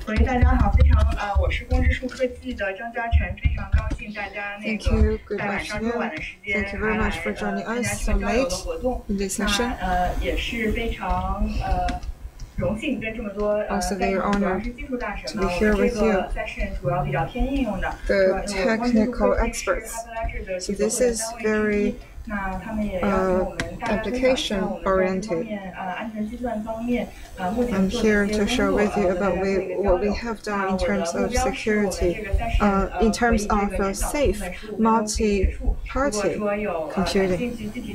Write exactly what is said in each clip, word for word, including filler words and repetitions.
喂，大家好，非常呃，我是光之数科技的张嘉晨，非常高兴大家那个在晚上这晚的时间还来呃参加这个交流的活动。那呃也是非常呃荣幸跟这么多呃在场主要是技术大神们，我们这个赛事主要比较偏应用的， the technical experts. So this is very uh, application oriented. I'm here to share with you about we, what we have done in terms of security, uh, in terms of uh, safe multi-party computing.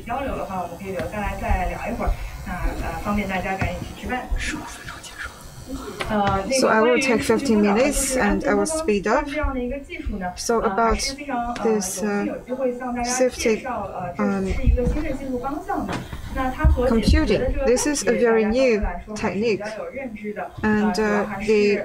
So I will take fifteen minutes and I will speed up. So about this uh, safety um, computing, this is a very new technique, and uh, the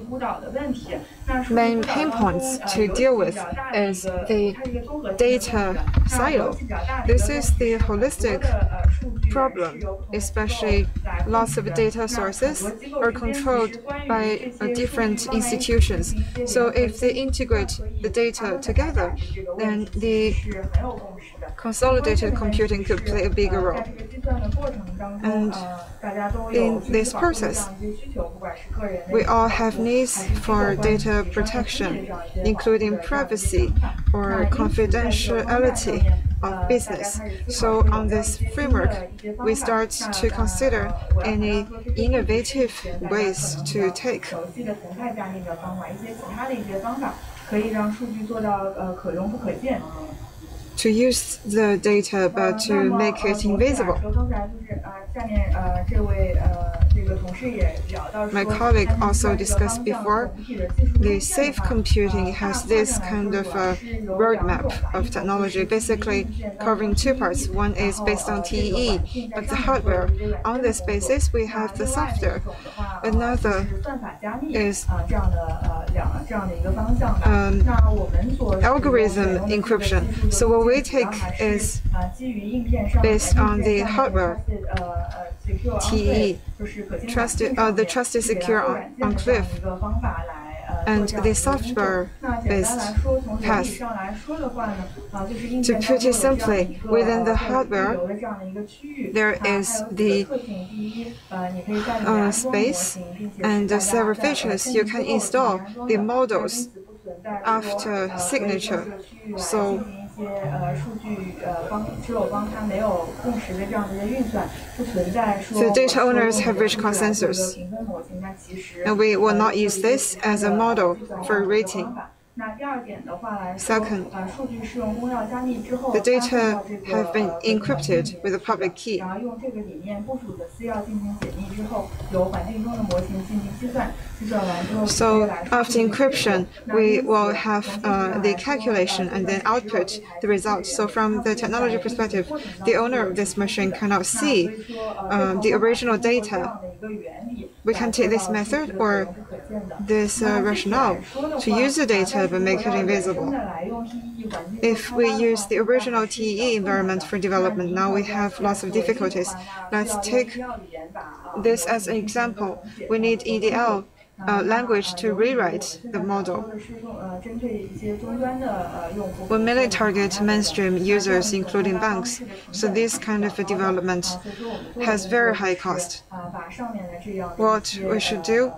main pain points to deal with is the data silo. This is the holistic problem, especially lots of data sources are controlled by uh, different institutions. So if they integrate the data together, then the consolidated computing could play a bigger role. And in this process, we all have needs for data protection, including privacy or confidentiality of business. So on this framework, we start to consider any innovative ways to take. To use the data, but to make it invisible. My colleague also discussed before, the safe computing has this kind of a roadmap of technology, basically covering two parts. One is based on T E E, but the hardware. On this basis, we have the software. Another is um, algorithm encryption. So what we take is based on the hardware, T E E, trusted, uh, the trusted secure enclave, and the software-based path. To put it simply, within the hardware, there is the uh, space and the several features. You can install the models after signature. So the data owners have reached consensus, and we will not use this as a model for rating. Second, the data have been encrypted with a public key. So after encryption, we will have uh, the calculation and then output the results. So from the technology perspective, the owner of this machine cannot see um, the original data. We can take this method or this uh, rationale to use the data but make it invisible. If we use the original T E E environment for development, now we have lots of difficulties. Let's take this as an example. We need E D L uh, language to rewrite the model. We mainly target mainstream users, including banks. So this kind of a development has very high cost. What we should do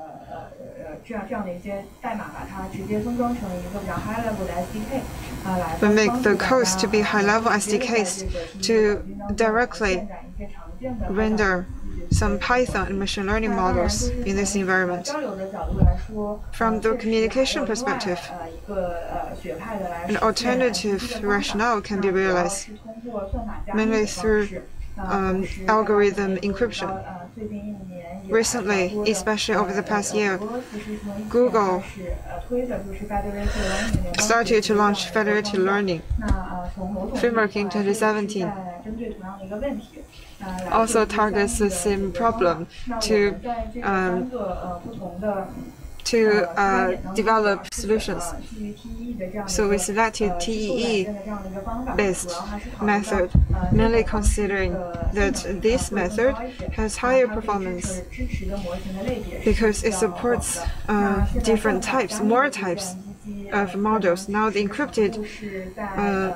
we make the codes to be high-level S D Ks to directly render some Python and machine learning models in this environment. From the communication perspective, an alternative rationale can be realized, mainly through um, algorithm encryption. Recently, especially over the past year, Google started to launch federated learning framework in twenty seventeen. Also targets the same problem to um, to uh, develop solutions. So we selected T E E-based method, mainly considering that this method has higher performance because it supports uh, different types, more types of models. Now the encrypted uh,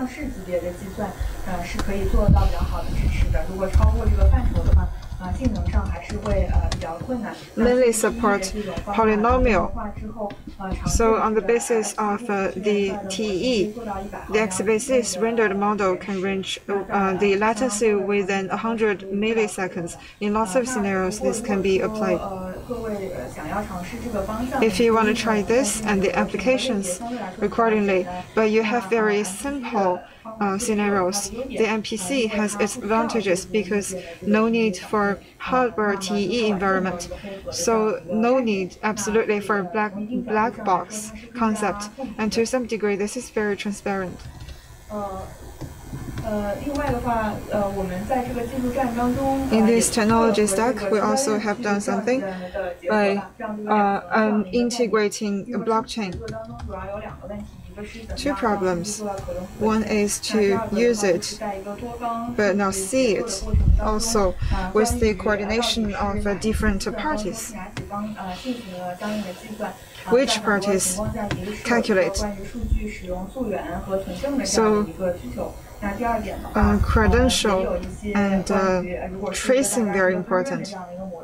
mainly support polynomial. So on the basis of uh, the T E E, the x basis rendered model can range uh, the latency within one hundred milliseconds. In lots of scenarios, this can be applied. If you want to try this and the applications accordingly, but you have very simple Uh, scenarios, the M P C has its advantages because no need for hardware T E E environment, so no need absolutely for black black box concept, and to some degree this is very transparent. In this technology stack, we also have done something by uh, um, integrating a blockchain. Two problems. One is to use it, but not see it. Also, with the coordination of uh, different parties. Which parties calculate? So, uh, credential and uh, tracing very important.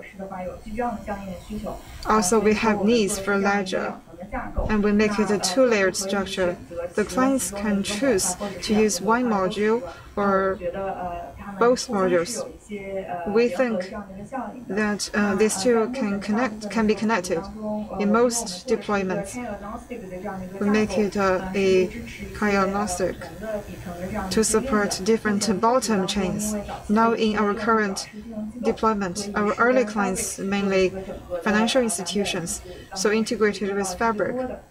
Also, we have needs for ledger, and we make it a two-layered structure. The clients can choose to use one module or both modules. We think that uh, these two can connect, can be connected in most deployments. We make it uh, a agnostic to support different bottom chains. Now in our current deployment, our early clients mainly financial institutions, so integrated with Fabric.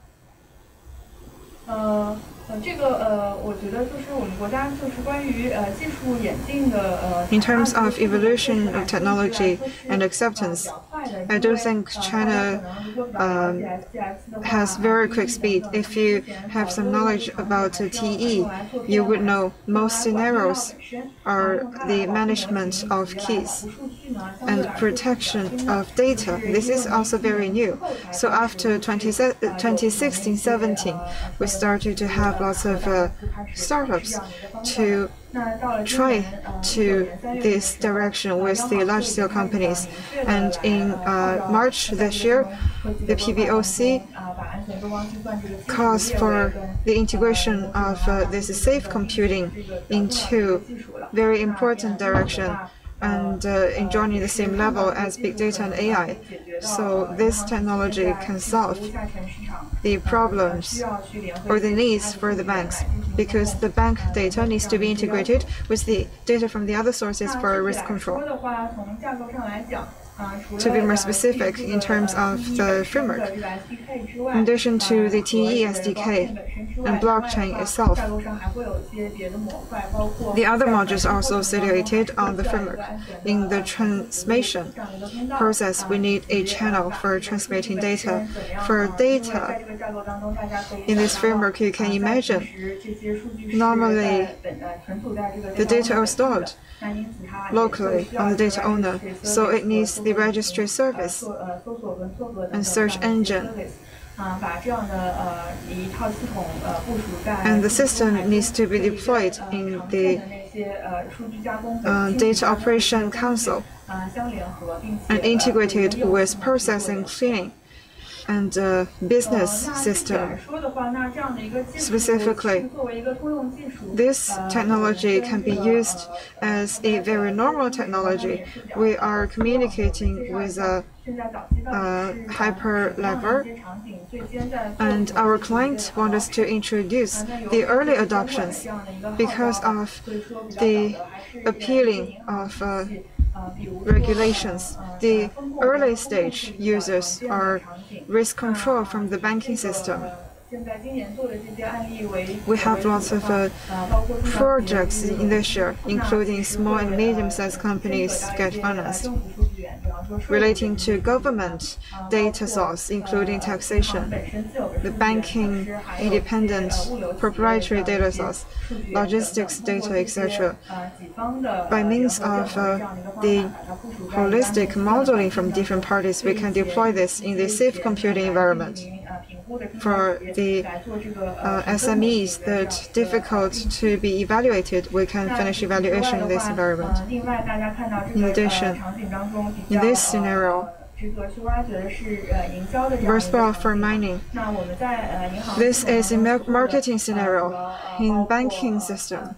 In terms of evolution of technology and acceptance, I don't think China um, has very quick speed. If you have some knowledge about uh, T E, you would know most scenarios are the management of keys and protection of data. This is also very new. So after twenty sixteen seventeen, we started to have lots of uh, startups to try to this direction with the large-scale companies. And in uh, March this year, the P B O C calls for the integration of uh, this safe computing into very important direction and uh, enjoying the same level as big data and A I. So this technology can solve the problems or the needs for the banks, because the bank data needs to be integrated with the data from the other sources for risk control. To be more specific in terms of the framework, in addition to the T E E S D K and blockchain itself, the other modules are also situated on the framework. In the transmission process, we need a channel for transmitting data. For data in this framework, you can imagine normally the data are stored locally on the data owner, so it needs the registry service and search engine. And the system needs to be deployed in the uh, data operation console and integrated with processing, cleaning, and uh, business system. Specifically, this technology can be used as a very normal technology. We are communicating with a, a hyperlevel, and our client wants us to introduce the early adoptions because of the appealing of uh, regulations. The early stage users are risk control from the banking system. We have lots of uh, projects in this year, including small and medium-sized companies get financed. relating to government data source, including taxation, the banking independent proprietary data source, logistics data, et cetera. By means of uh, the holistic modeling from different parties, we can deploy this in the safe computing environment. For the uh, S M Es that difficult to be evaluated, we can finish evaluation in this environment. In addition, in this scenario, worthwhile for mining. This is a marketing scenario. In banking system,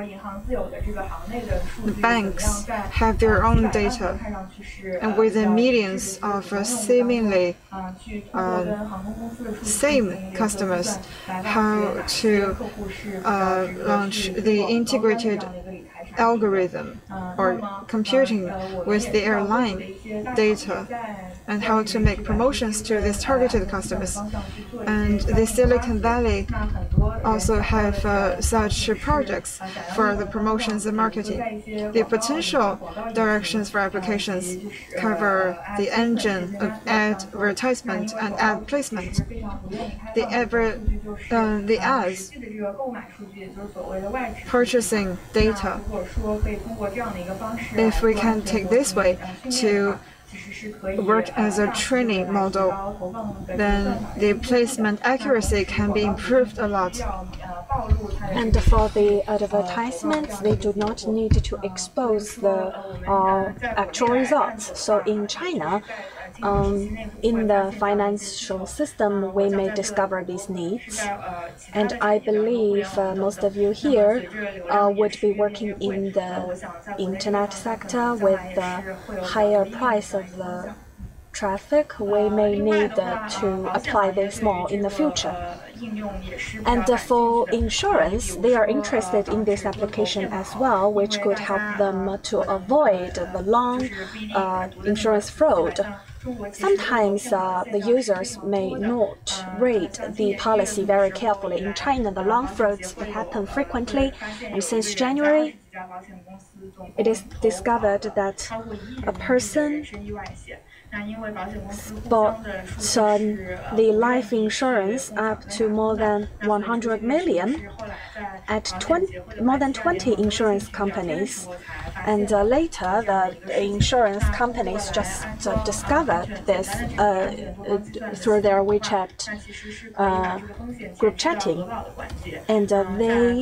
the banks have their own data, and within millions of uh, seemingly uh, same customers, how to uh, launch the integrated algorithm or computing with the airline data, and how to make promotions to these targeted customers. And the Silicon Valley also have uh, such projects for the promotions and marketing. The potential directions for applications cover the engine of advertisement and ad placement. The ever uh, the ads purchasing data. If we can take this way to work as a training model, then the placement accuracy can be improved a lot. And for the advertisements, they do not need to expose the uh, actual results. So in China, Um, in the financial system, we may discover these needs. And I believe uh, most of you here uh, would be working in the internet sector with the higher price of the traffic. We may need uh, to apply this more in the future. And uh, for insurance, they are interested in this application as well, which could help them to avoid the long uh, insurance fraud. Sometimes uh, the users may not read the policy very carefully. In China, the long frauds happen frequently, and since January, it is discovered that a person bought uh, the life insurance up to more than one hundred million at twenty, more than twenty insurance companies. And uh, later, the insurance companies just uh, discovered this uh, uh, through their WeChat uh, group chatting. And uh, they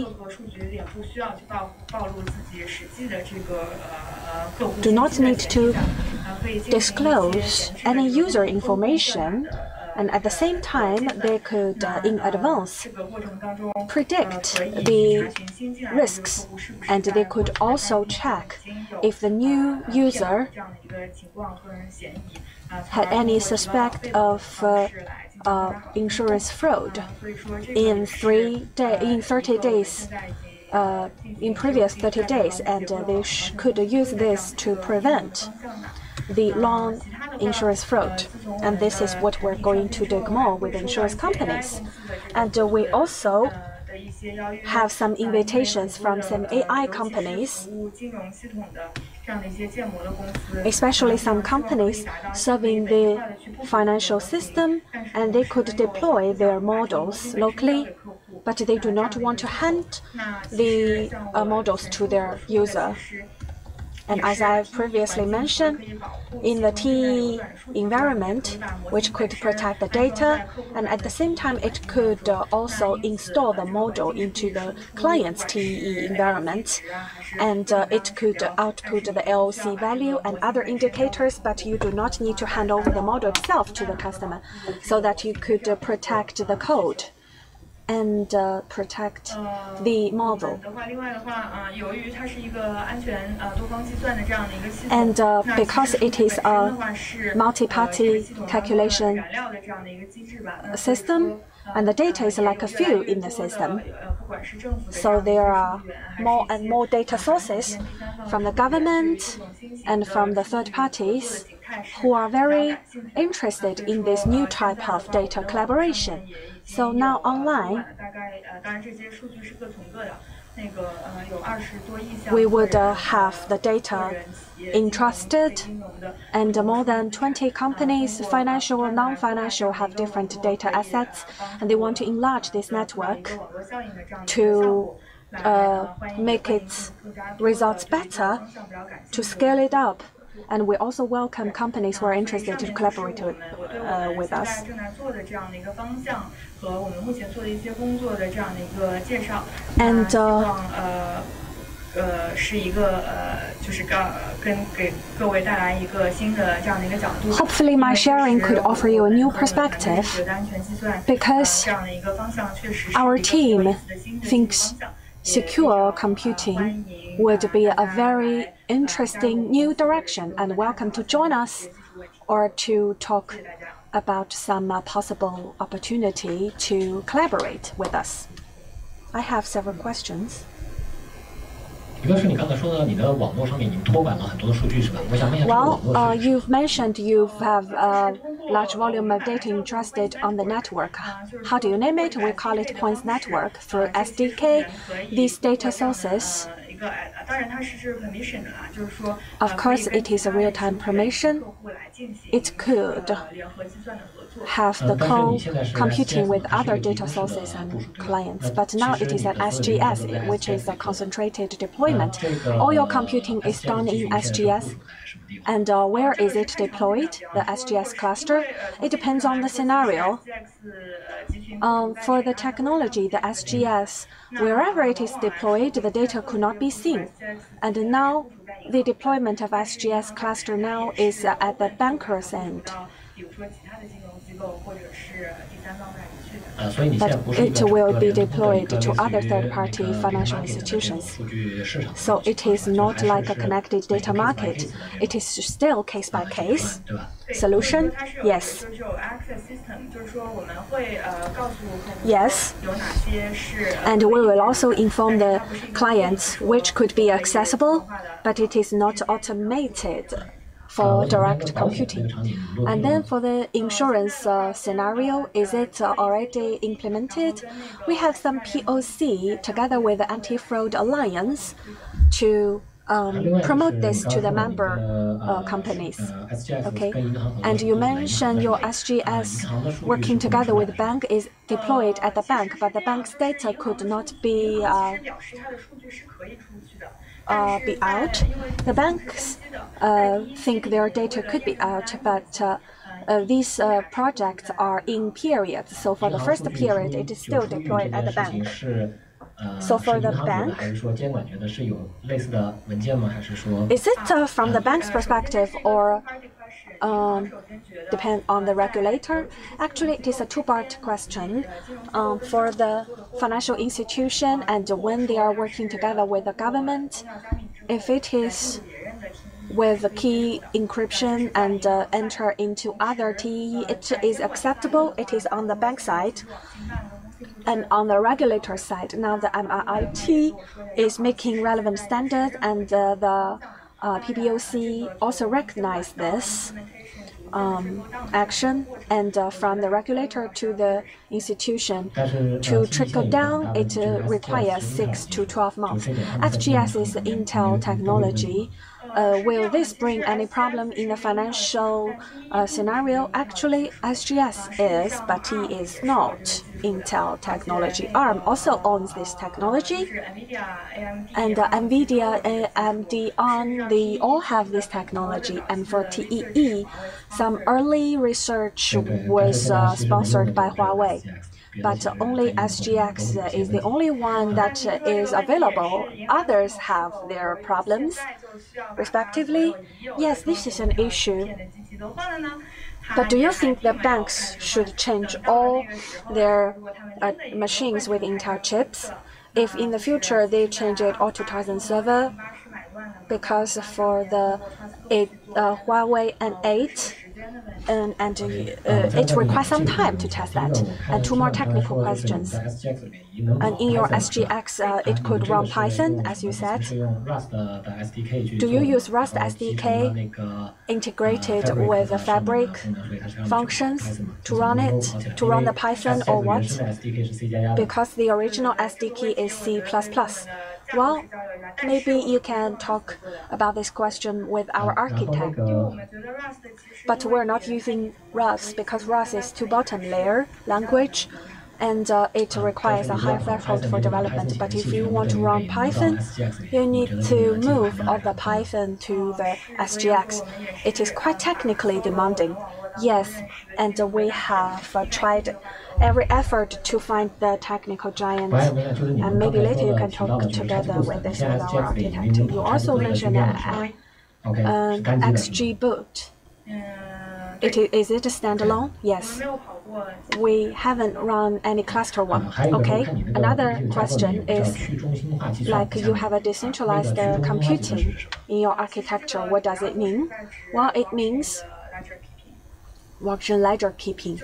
do not need to disclose any user information, and at the same time, they could, uh, in advance, predict the risks, and they could also check if the new user had any suspect of uh, uh, insurance fraud in three day, in thirty days. Uh, in previous thirty days, and uh, they sh could use this to prevent the long insurance fraud. And this is what we're going to do more with insurance companies. And uh, we also have some invitations from some A I companies, especially some companies serving the financial system, and they could deploy their models locally, but they do not want to hand the uh, models to their user. And as I previously mentioned, in the T E E environment, which could protect the data, and at the same time, it could uh, also install the model into the client's T E E environment, and uh, it could output the L O C value and other indicators, but you do not need to hand over the model itself to the customer, so that you could uh, protect the code and uh, protect the model. And uh, because it is a multi-party calculation system, and the data is like a few in the system, so there are more and more data sources from the government and from the third parties who are very interested in this new type of data collaboration. So now online, we would uh, have the data entrusted, and more than twenty companies, financial or non-financial, have different data assets, and they want to enlarge this network to uh, make its results better, to scale it up. And we also welcome companies who are interested to collaborate with, uh, with us. And uh, hopefully my sharing could offer you a new perspective, because our team thinks secure computing would be a very interesting new direction, and welcome to join us or to talk about some uh, possible opportunity to collaborate with us. I have several questions. Well, uh, you've mentioned you have a large volume of data entrusted on the network. How do you name it? We call it points network. Through S D K, these data sources, of course, it is a real-time permission. It could have the co-computing with other data sources and clients. But now it is an S G S, which is a concentrated deployment. All your computing is done in S G S. And uh, where is it deployed, the S G S cluster? It depends on the scenario. Um, for the technology, the S G S, wherever it is deployed, the data could not be seen. And now the deployment of S G S cluster now is uh, at the banker's end. But it will be deployed to other third-party financial institutions. So it is not like a connected data market. It is still case-by-case. Solution? Yes. Yes. And we will also inform the clients which could be accessible, but it is not automated for direct computing. And then for the insurance uh, scenario, is it uh, already implemented? We have some P O C together with the Anti-Fraud Alliance to um, promote this to the member uh, companies. Okay. And you mentioned your S G S working together with the bank is deployed at the bank, but the bank's data could not be uh, Uh, be out. The banks uh, think their data could be out, but uh, uh, these uh, projects are in periods. So for the first period, it is still deployed at the bank. So for the bank, is it uh, from the bank's perspective or um, depend on the regulator? Actually, it is a two-part question. Um, for the financial institution and when they are working together with the government, if it is with the key encryption and uh, enter into other T E E, it is acceptable. It is on the bank side. And on the regulator side, now the M I T is making relevant standards, and uh, the uh, P B O C also recognize this um, action. And uh, from the regulator to the institution to trickle down, it uh, requires six to twelve months. S G S is Intel technology. Uh, will this bring any problem in the financial uh, scenario? Actually, S G S is, but it is not Intel technology. ARM also owns this technology, and uh, NVIDIA, A M D, ARM, they all have this technology. And for T E E, some early research was uh, sponsored by Huawei. But only S G X is the only one that is available. Others have their problems, respectively. Yes, this is an issue. But do you think the banks should change all their uh, machines with Intel chips? If in the future they change it all to Tizen server, because for the eight, uh, Huawei and eight, and, and uh, it requires some time to test that. And two more technical questions. And in your S G X, uh, it could run Python, as you said. Do you use Rust S D K integrated with the Fabric functions to run it, to run the Python, or what? Because the original S D K is C plus plus. Well, maybe you can talk about this question with our architect. But we're not using Rust because Rust is two-button layer language, and uh, it requires a high threshold for development. But if you want to run Python, you need to move all the Python to the S G X. It is quite technically demanding. Yes, and uh, we have uh, tried every effort to find the technical giant, and maybe later you can talk together with this with our architect. You also mentioned uh, uh, X G boot. It is, is it a standalone? Yes. We haven't run any cluster one. Okay. Another question is, like you have a decentralized uh, computing in your architecture. What does it mean? Well, it means ledger keeping.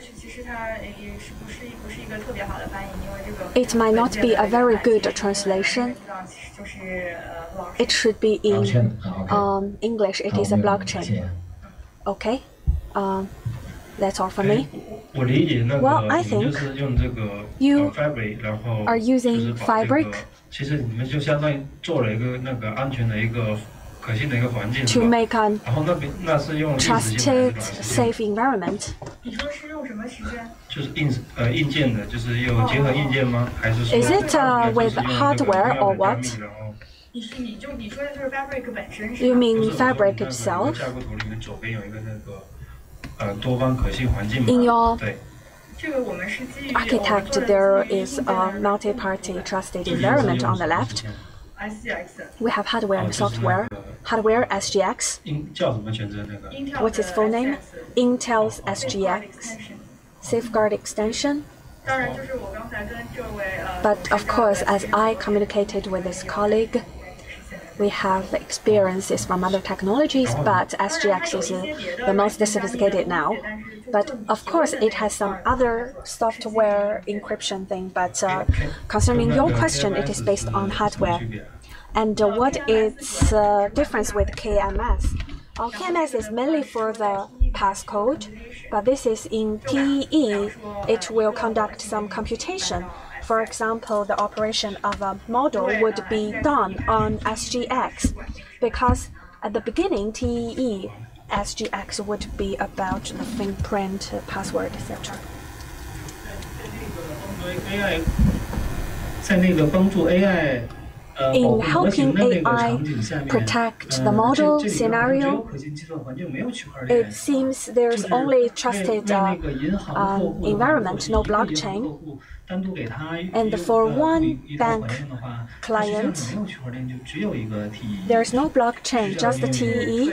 It might not be a very good translation. It should be in um, English. It is a blockchain. Okay. Um, that's all for me. Well, I think you are using Fabric to make a trusted, safe environment. Is it uh, with hardware or what? You mean Fabric itself? In your architect, there is a multi-party trusted environment on the left. We have hardware and software. Hardware S G X. What's its full name? Intel's S G X. Safeguard extension. But of course, as I communicated with this colleague, we have experiences from other technologies, but S G X is uh, the most sophisticated now. But of course, it has some other software encryption thing. But uh, concerning your question, it is based on hardware. And uh, what is the uh, difference with K M S? Our K M S is mainly for the passcode, but this is in T E E. It will conduct some computation. For example, the operation of a model would be done on S G X, because at the beginning, T E E, S G X would be about the fingerprint, password, et cetera. In helping A I protect the model scenario, it seems there's only trusted uh, um, environment, no blockchain. And for one bank client, there's no blockchain, just the T E E.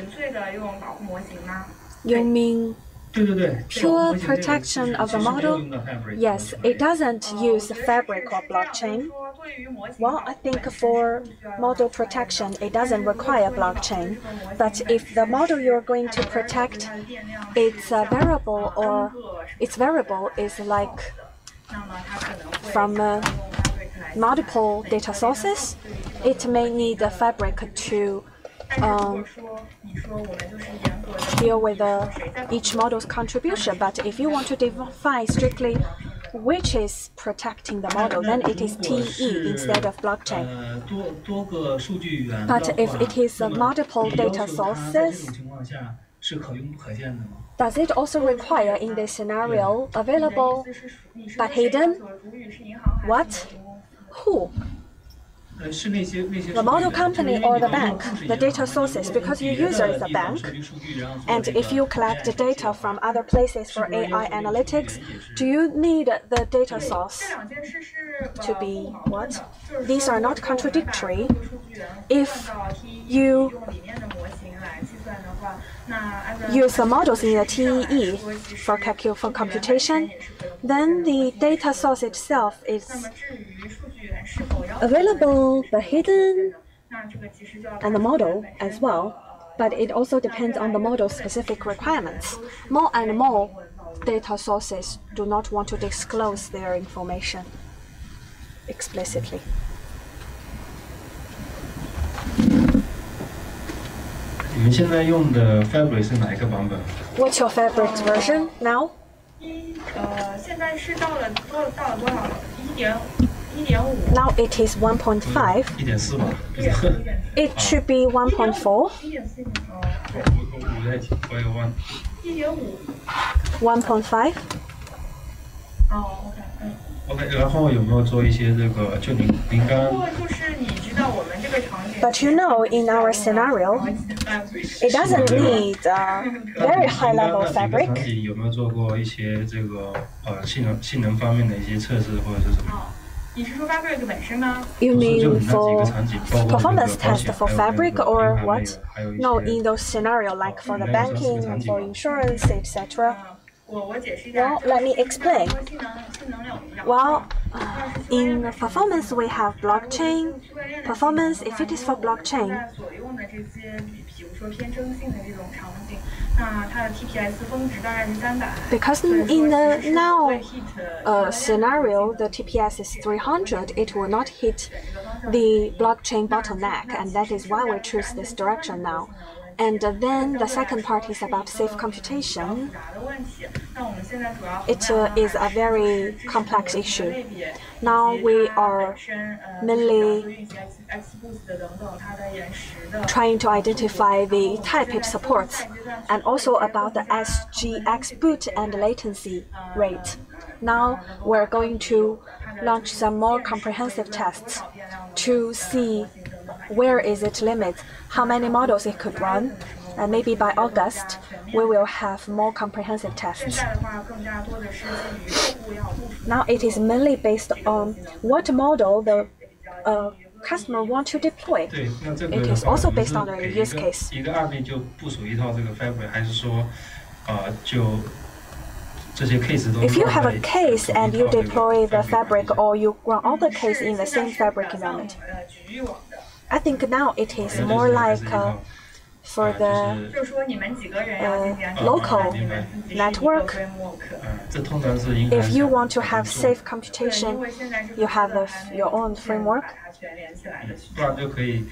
You mean pure protection of the model? Yes, it doesn't use Fabric or blockchain. Well, I think for model protection, it doesn't require blockchain. But if the model you're going to protect, its a variable or its variable is like from uh, multiple data sources, it may need a Fabric to um, deal with uh, each model's contribution. But if you want to define strictly which is protecting the model, then it is T E E instead of blockchain. But if it is uh, multiple data sources, does it also require in this scenario available but hidden? What? Who? The model company or the bank, the data sources, because your user is a bank. And if you collect the data from other places for A I analytics, do you need the data source to be what? These are not contradictory. If you use the models in the T E E for, calcul for computation, then the data source itself is available but hidden, and the model as well. but it also depends on the model's specific requirements. More and more data sources do not want to disclose their information explicitly. What's your favorite version now? 呃，现在是到了多到了多少？一点一点五。 Now it is one point five. 一点四吧。 It should be one point four. 一点四。哦。 我我在我也忘。 一点五。 one point five. 哦 ，OK， 嗯。 OK， 然后有没有做一些这个？就您您刚。 不过就是你知道我们这个场景。 But you know, in our scenario, it doesn't need a very high-level fabric. 场景有没有做过一些这个呃性能性能方面的一些测试或者是什么？ 你是说 fabric 本身吗 You mean for performance test for fabric or what? No, in those scenarios like for the banking, for insurance, et cetera. Well, let me explain. Well, uh, in performance we have blockchain. Performance, if it is for blockchain, because in the now uh, scenario, the T P S is three hundred, it will not hit the blockchain bottleneck, and that is why we choose this direction now. And uh, then the second part is about safe computation. It uh, is a very complex issue. Now we are mainly trying to identify the type it supports, and also about the S G X boot and latency rate. Now we're going to launch some more comprehensive tests to see where is its limit, how many models it could run, and maybe by August we will have more comprehensive tests. Now it is mainly based on what model the uh, customer want to deploy. It is also based on the use case. If you have a case and you deploy the fabric or you run all the case in the same fabric environment, I think now it is more like uh, for the uh, local network. If you want to have safe computation, you have a, your own framework. Okay.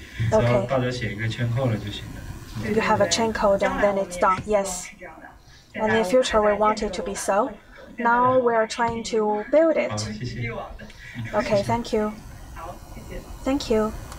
You have a chain code and then it's done, yes. And in the future we want it to be so. Now we are trying to build it. Okay, thank you. Thank you.